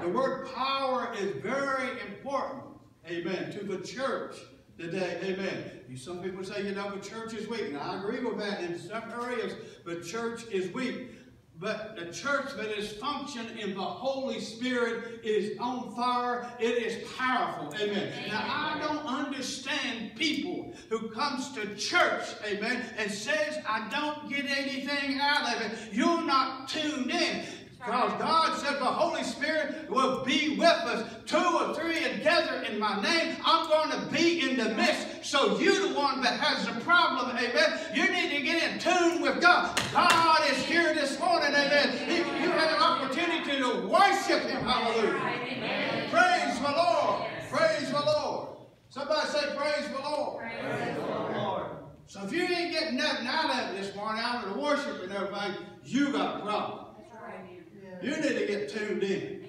word power is very important, amen, to the church today, amen. Some people say, you know, the church is weak. And I agree with that in some areas, the church is weak. But the church that is functioning in the Holy Spirit is on fire. It is powerful. Amen. Now, I don't understand people who comes to church, amen, and says, I don't get anything out of it. You're not tuned in. Because God said the Holy Spirit will be with us. 2 or 3 together in my name, I'm going to be in the midst. So you're the one that has the problem, amen. You need to get in tune with God. God is here this morning, amen. You had an opportunity to worship Him, hallelujah. Amen. Praise the Lord. Praise the Lord. Somebody say, praise the Lord. Praise the Lord. So if you ain't getting nothing out of it this morning, out of the worship and everything, you got a problem. You need to get tuned in.